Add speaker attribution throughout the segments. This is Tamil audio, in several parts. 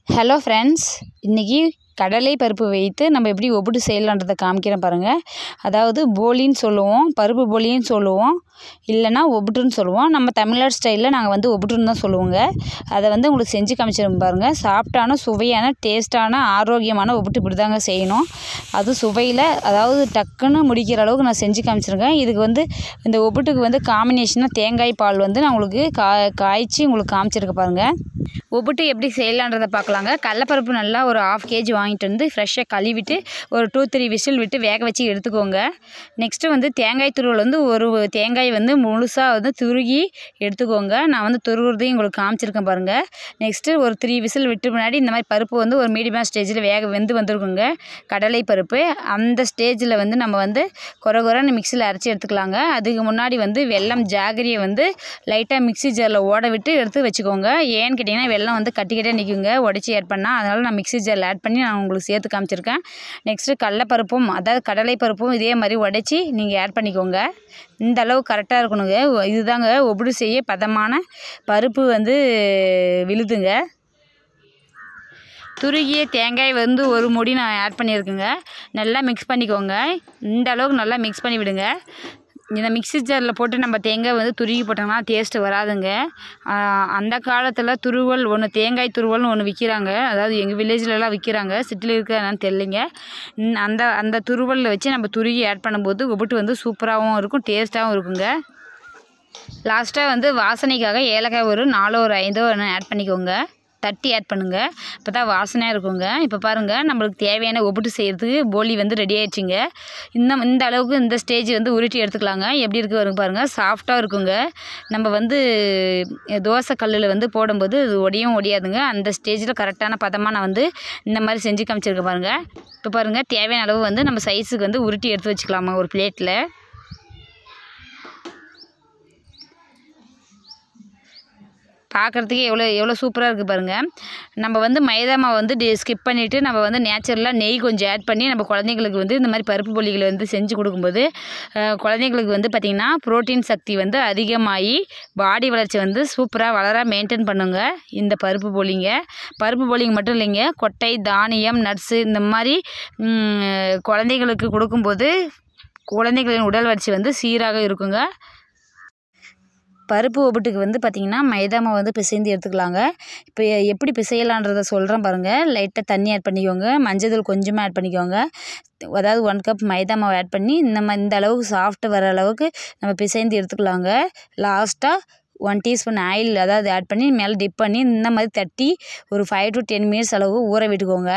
Speaker 1: ஹலோ ஃப்ரெண்ட்ஸ், இன்றைக்கி கடலை பருப்பு வைத்து நம்ம எப்படி ஒப்பிட்டு செய்யலான்றதை காமிக்கிறேன் பாருங்கள். அதாவது போலின்னு சொல்லுவோம், பருப்பு போலின்னு சொல்லுவோம், இல்லைனா ஒப்பிட்டுன்னு சொல்லுவோம். நம்ம தமிழ்நாடு ஸ்டைலில் நாங்கள் ஒப்பிட்டுன்னு தான் சொல்லுவோங்க. அதை உங்களுக்கு செஞ்சு காமிச்சிடும் பாருங்கள். சாஃப்டான, சுவையான, டேஸ்ட்டான, ஆரோக்கியமான ஒப்பிட்டு இப்படி தாங்க செய்யணும். அது சுவையில் அதாவது டக்குன்னு முடிக்கிற அளவுக்கு நான் செஞ்சு காமிச்சிருக்கேன். இதுக்கு இந்த ஒப்பிட்டுக்கு காம்பினேஷனாக தேங்காய் பால் நான் உங்களுக்கு காய்ச்சி உங்களுக்கு காமிச்சிருக்கேன் பாருங்கள். ஒப்பிட்டு எப்படி செய்யலான்றதை பார்க்கலாங்க. கடலைப்பருப்பு நல்லா ஒரு 1/2 kg வாங்கிட்டு வந்து ஃப்ரெஷ்ஷாக கழுவிட்டு ஒரு 2-3 விசில் விட்டு வேக வச்சு எடுத்துக்கோங்க. நெக்ஸ்ட்டு தேங்காய் துருவல் ஒரு தேங்காய் முழுசாக துருகி எடுத்துக்கோங்க. நான் துருவுறதையும் உங்களுக்கு காமிச்சிருக்கேன் பாருங்கள். நெக்ஸ்ட்டு ஒரு 3 விசில் விட்டு முன்னாடி இந்த மாதிரி பருப்பு ஒரு மீடியமான ஸ்டேஜில் வெந்து வந்திருக்குங்க கடலை பருப்பு. அந்த ஸ்டேஜில் நம்ம கொரன்னு மிக்சியில் அரைச்சி எடுத்துக்கலாங்க. அதுக்கு முன்னாடி வெல்லம் ஜாகரியை லைட்டாக மிக்சி ஜாரில் ஓட விட்டு எடுத்து வச்சுக்கோங்க. ஏன்னு கேட்டிங்கன்னா வெல்லம் கட்டிக்கிட்டே நிற்குங்க உடச்சி ஆட் பண்ணால். அதனால் நான் மிக்சி ஜாரில் ஆட் பண்ணி நான் உங்களுக்கு சேர்த்து காமிச்சிருக்கேன். நெக்ஸ்ட்டு கடலைப்பருப்பும் அதாவது கடலை பருப்பும் இதே மாதிரி உடச்சி நீங்கள் ஆட் பண்ணிக்கோங்க. இந்த அளவு கரெக்டாக இருக்கணுங்க. இதுதாங்க ஒப்பிட்டு செய்ய பதமான பருப்பு விழுதுங்க. துருகிய தேங்காய் ஒரு மூடி நான் ஆட் பண்ணியிருக்கேங்க. நல்லா மிக்ஸ் பண்ணிக்கோங்க. இந்த அளவுக்கு நல்லா மிக்ஸ் பண்ணி விடுங்க. இந்த மிக்ஸி ஜாரில் போட்டு நம்ம தேங்காய் துருகி போட்டோம்னா டேஸ்ட்டு வராதுங்க. அந்த காலத்தில் துருவல் தேங்காய் துருவல்னு ஒன்று விற்கிறாங்க. அதாவது எங்கள் வில்லேஜ்லலாம் விற்கிறாங்க. சிட்டியில் இருக்கிறதுனால தெரியலைங்க. அந்த துருவலில் வச்சு நம்ம துருகி ஆட் பண்ணும்போது ஒப்பிட்டு சூப்பராகவும் இருக்கும், டேஸ்ட்டாகவும் இருக்குங்க. லாஸ்ட்டாக வாசனைக்காக ஏலக்காய் ஒரு 4 ஒரு 5 ஆட் பண்ணிக்கோங்க. தட்டி ஆட் பண்ணுங்கள். இப்போ தான் வாசனையாக இருக்குங்க. இப்போ பாருங்கள், நம்மளுக்கு தேவையான ஒப்பிட்டு செய்கிறதுக்கு போலி ரெடி ஆகிடுச்சிங்க. இந்த அளவுக்கு இந்த ஸ்டேஜ் உருட்டி எடுத்துக்கலாங்க. எப்படி இருக்குது வருங்க பாருங்கள், சாஃப்டாக இருக்குங்க. நம்ம தோசை கல்லில் போடும்போது இது ஒடியாதுங்க. அந்த ஸ்டேஜில் கரெக்டான பதமாக நான் இந்த மாதிரி செஞ்சு காமிச்சிருக்கேன் பாருங்கள். இப்போ பாருங்கள், தேவையான அளவு நம்ம சைஸுக்கு உருட்டி எடுத்து வச்சுக்கலாமா ஒரு பிளேட்டில். பார்க்குறதுக்கு எவ்வளோ சூப்பராக இருக்குது பாருங்கள். நம்ம மைதா மாவு ஸ்கிப் பண்ணிவிட்டு நம்ம நேச்சுரலாக நெய் கொஞ்சம் ஆட் பண்ணி நம்ம குழந்தைங்களுக்கு இந்த மாதிரி பருப்பு போலிகளை செஞ்சு கொடுக்கும்போது குழந்தைங்களுக்கு பார்த்திங்கன்னா ப்ரோட்டீன் சக்தி அதிகமாகி பாடி வளர்ச்சி சூப்பராக வளர மெயின்டைன் பண்ணுங்க இந்த பருப்பு போலிங்க. பருப்பு போலிங்க மட்டும் இல்லைங்க, கொட்டை, தானியம், நட்ஸு இந்த மாதிரி குழந்தைங்களுக்கு கொடுக்கும்போது குழந்தைகளின் உடல் வளர்ச்சி சீராக இருக்குங்க. பருப்பு ஒப்பிட்டுக்கு பார்த்திங்கன்னா மைதா மாவு பிசைந்து எடுத்துக்கலாங்க. இப்போ எப்படி பிசையலான்றதை சொல்கிறேன் பாருங்கள். லைட்டாக தண்ணி ஆட் பண்ணிக்கோங்க. மஞ்சள் தூள் கொஞ்சமாக ஆட் பண்ணிக்கோங்க. அதாவது 1 கப் மைதா மாவு ஆட் பண்ணி இந்த அளவுக்கு சாஃப்ட்டு வர அளவுக்கு நம்ம பிசைந்து எடுத்துக்கலாங்க. லாஸ்ட்டாக 1 டீஸ்பூன் ஆயில் அதாவது ஆட் பண்ணி மேலே டிப் பண்ணி இந்த மாதிரி தட்டி ஒரு 5 to 10 மினிட்ஸ் அளவு ஊற விட்டுக்கோங்க.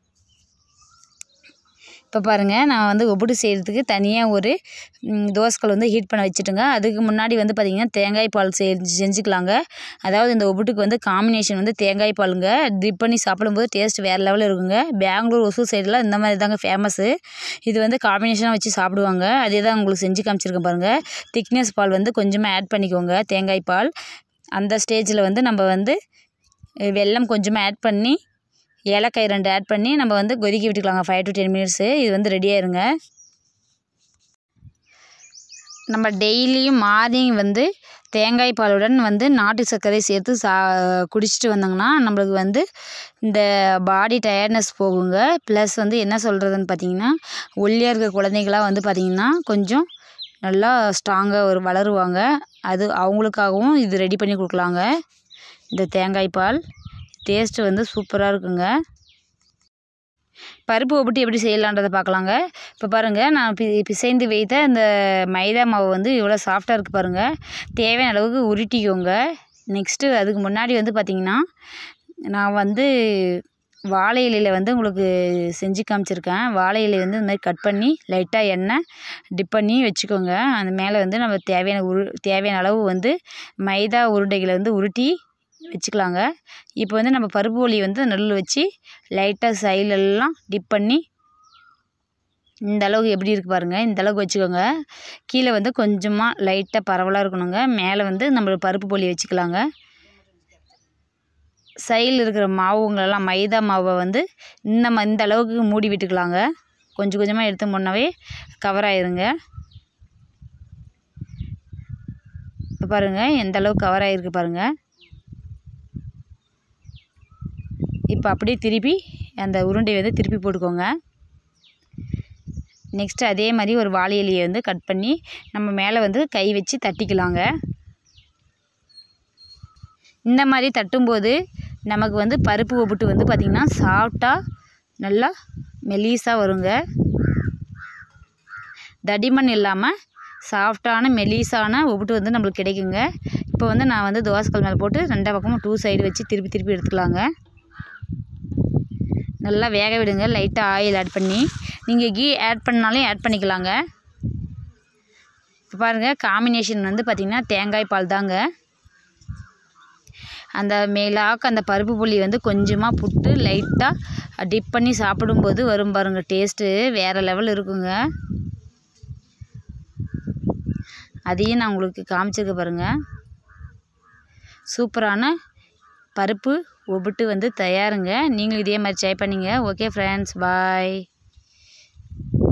Speaker 1: இப்போ பாருங்கள், நான் ஒப்பிட்டு செய்கிறதுக்கு தனியாக ஒரு தோசைக்கல் ஹீட் பண்ண வச்சுட்டுங்க. அதுக்கு முன்னாடி பார்த்திங்கன்னா தேங்காய் பால் செஞ்சுக்கலாங்க. அதாவது இந்த ஒப்பிட்டுக்கு காம்பினேஷன் தேங்காய் பாலுங்க. டிப் பண்ணி சாப்பிடும்போது டேஸ்ட் வேறு லெவலில் இருக்குங்க. பெங்களூர், ஒசூர் சைடெலாம் இந்த மாதிரி தாங்க ஃபேமஸ்ஸு. இது காம்பினேஷனாக வச்சு சாப்பிடுவாங்க. அதே தான் உங்களுக்கு செஞ்சு காமிச்சிருக்கேன் பாருங்கள். திக்னஸ் பால் கொஞ்சமாக ஆட் பண்ணிக்கோங்க, தேங்காய் பால். அந்த ஸ்டேஜில் நம்ம வெல்லம் கொஞ்சமாக ஆட் பண்ணி ஏலக்காய் 2 ஆட் பண்ணி நம்ம கொதிக்க விட்டுக்கலாங்க 5 to 10 மினிட்ஸு. இது ரெடி ஆயிருங்க. நம்ம டெய்லியும் மார்னிங் தேங்காய் பாலுடன் நாட்டு சர்க்கரை சேர்த்து குடிச்சிட்டு வந்தோங்கன்னா நம்மளுக்கு இந்த பாடி டயர்ட்னஸ் போகுங்க. ப்ளஸ் என்ன சொல்கிறதுன்னு பார்த்திங்கன்னா ஒல்லியாக இருக்க குழந்தைங்களாம் பார்த்திங்கன்னா கொஞ்சம் நல்லா ஸ்ட்ராங்காக வளருவாங்க. அது அவங்களுக்காகவும் இது ரெடி பண்ணி கொடுக்கலாங்க. இந்த தேங்காய் பால் டேஸ்ட்டு சூப்பராக இருக்குங்க. பருப்பு ஒப்பிட்டு எப்படி செய்யலான்றதை பார்க்கலாங்க. இப்போ பாருங்கள், நான் பிசைந்து வைத்த இந்த மைதா மாவு இவ்வளோ சாஃப்டாக இருக்குது பாருங்கள். தேவையான அளவுக்கு உருட்டிக்கோங்க. நெக்ஸ்ட்டு அதுக்கு முன்னாடி பார்த்திங்கன்னா நான் வாழை இலையில் உங்களுக்கு செஞ்சு காமிச்சிருக்கேன். வாழை இலை இந்த மாதிரி கட் பண்ணி லைட்டாக எண்ணெய் டிப் பண்ணி வச்சுக்கோங்க. அந்த மேலே நம்ம தேவையான அளவு மைதா உருண்டைகளை உருட்டி வச்சுக்கலாங்க. இப்போ நம்ம பருப்பு போலி நடுவில் வச்சு லைட்டாக சைலெல்லாம் டிப் பண்ணி இந்த அளவுக்கு எப்படி இருக்குது பாருங்கள். இந்த அளவுக்கு வச்சுக்கோங்க. கீழே கொஞ்சமாக லைட்டாக பரவலாக இருக்கணுங்க. மேலே நம்ம பருப்பு போலி வச்சுக்கலாங்க. சைடில் இருக்கிற மாவுங்களெல்லாம் மைதா மாவை இந்த அளவுக்கு மூடி விட்டுக்கலாங்க. கொஞ்சம் கொஞ்சமாக எடுத்து முன்னவே கவர் ஆயிருங்க. இப்போ பாருங்கள் எந்த அளவுக்கு கவர் ஆகிருக்கு பாருங்கள். இப்போ அப்படியே திருப்பி அந்த உருண்டையை வந்து திருப்பி போட்டுக்கோங்க. நெக்ஸ்ட்டு அதே மாதிரி ஒரு வாழை இலையை வந்து கட் பண்ணி நம்ம மேலே வந்து கை வச்சு தட்டிக்கலாங்க. இந்த மாதிரி தட்டும்போது நமக்கு வந்து பருப்பு ஒப்புட்டு வந்து பார்த்திங்கன்னா சாஃப்டாக நல்லா மெலிசாக வருங்க. தடிமன் இல்லாமல் சாஃப்டான மெலிசான ஒப்புட்டு வந்து நம்மளுக்கு கிடைக்குங்க. இப்போ வந்து நான் வந்து தோசைக்கல் மேலே போட்டு 2 பக்கமும் 2 சைடு வச்சு திருப்பி திருப்பி எடுத்துக்கலாங்க. நல்லா வேக விடுங்க. லைட்டாக ஆயில் ஆட் பண்ணி, நீங்கள் கீ ஆட் பண்ணாலும் ஆட் பண்ணிக்கலாங்க. இப்போ பாருங்கள், காம்பினேஷன் வந்து பார்த்திங்கன்னா தேங்காய் பால் தாங்க. அந்த மேலாக்க அந்த பருப்பு புளி வந்து கொஞ்சமாக புட்டு லைட்டாக டிப் பண்ணி சாப்பிடும்போது வரும் பாருங்கள், டேஸ்ட்டு வேறு லெவல் இருக்குங்க. அதையும் நான் உங்களுக்கு காமிச்சிருக்க பாருங்கள். சூப்பரான பருப்பு ஒப்புட்டு வந்து தயாருங்க. நீங்களும் இதே மாதிரி ட்ரை பண்ணிங்க. ஓகே ஃப்ரெண்ட்ஸ், பாய்.